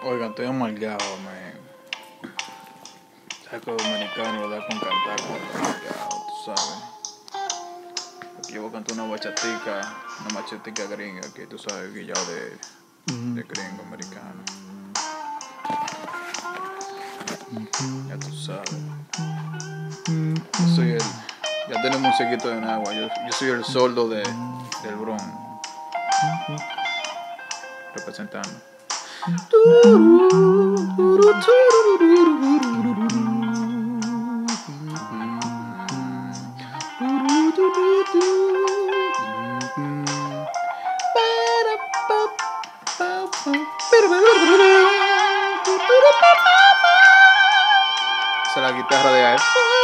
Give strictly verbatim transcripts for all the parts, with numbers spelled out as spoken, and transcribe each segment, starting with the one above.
Oigan, estoy amargado, man. Sabes que los dominicanos le da con cantar con amargado, tú sabes. Aquí yo voy a cantar una bachatica, una bachatica gringa, que tú sabes que ya de, de gringo americano. Ya tú sabes. Yo soy el. Ya tenemos un sequito de agua. Yo, yo soy el soldo de, del Bronx. Representando. Esa es la guitarra de él.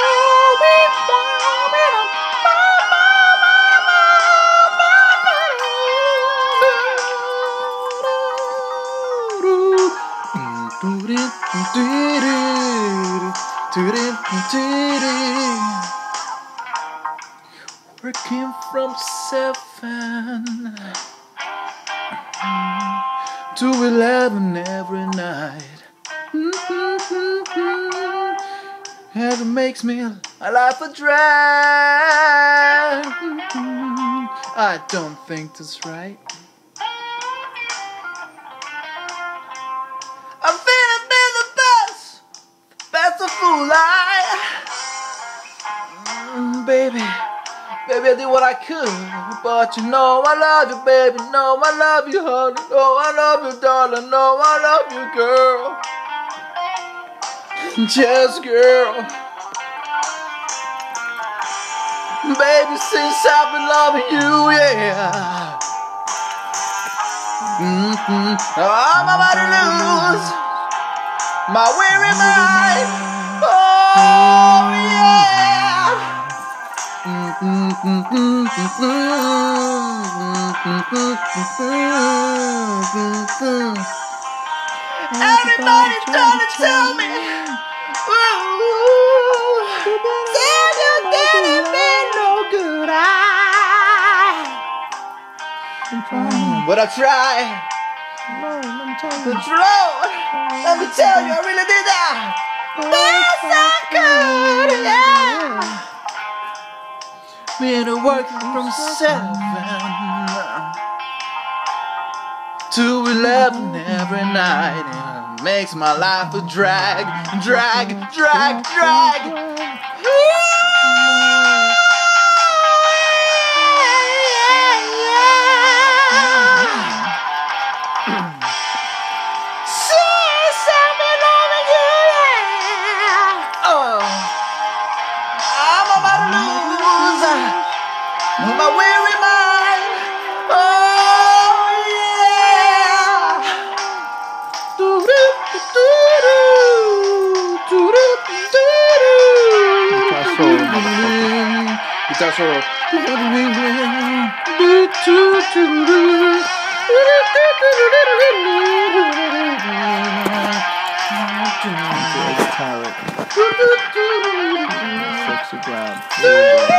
Working from seven to eleven every night. And it makes me a life a drag. I don't think that's right. I'm feeling be the best, best of fool I. Mm, baby, baby I did what I could, but you know I love you, baby. Know I love you, honey. Know I love you, darling. Know I love you, girl. Yes, girl. Baby, since I've been loving you, yeah. Mm-hmm. I'm about to lose my weary mind. Oh, yeah. Everybody trying to tell me, ooh, said you didn't mean no good. I, but I try. No, let me tell you. But Lord, let me tell you, I really did that. Best I could, yeah. Been working from seven to eleven every night, and it makes my life a drag, drag, drag, drag. My weary mind, oh yeah. Do do do do do do do. Guitar solo. Sexy grab.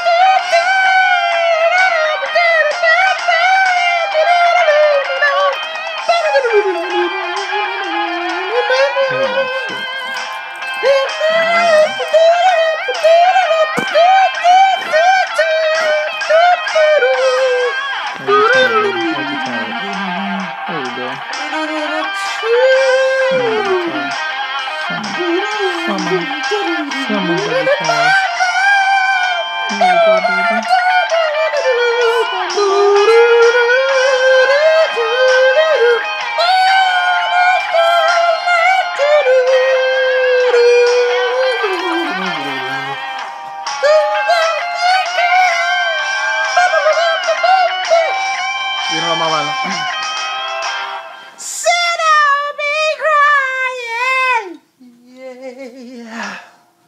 Vino la mamá. Said I'll be crying. Yeah.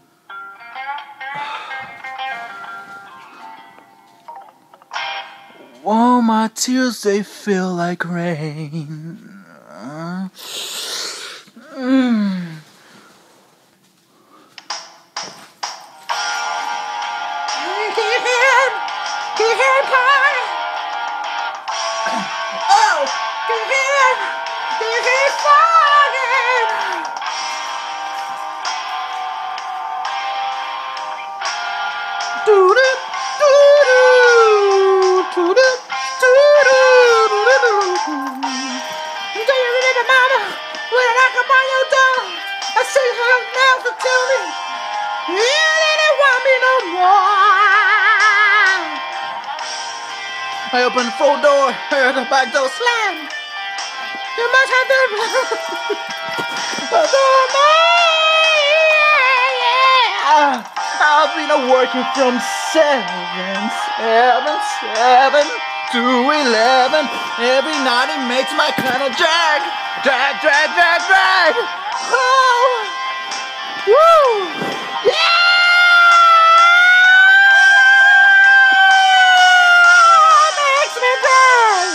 Oh, my tears, they feel like rain. Uh, mm. Oh, say her mouth to tell me you didn't want me no more. I opened the front door, heard the back door slam. You must have been I've been working from seven, seven, seven to eleven. Every night it makes my kind of drag, drag, drag, drag, drag. Oh, woo, yeah. Makes me drag.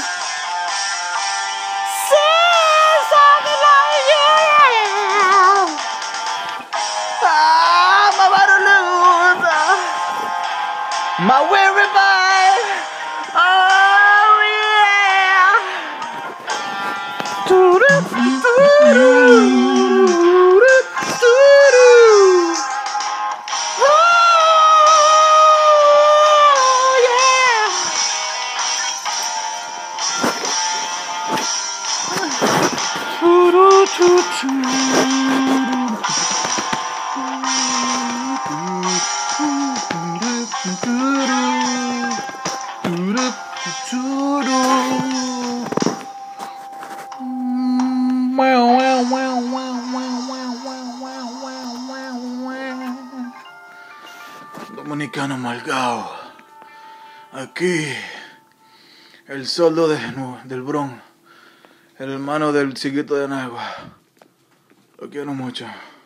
Say something like yeah. I'm about to lose my weary mind. Oh yeah. Dominicano Malgao, aquí el soldo de, del Bron, el hermano del chiquito de Nagua. Lo quiero mucho.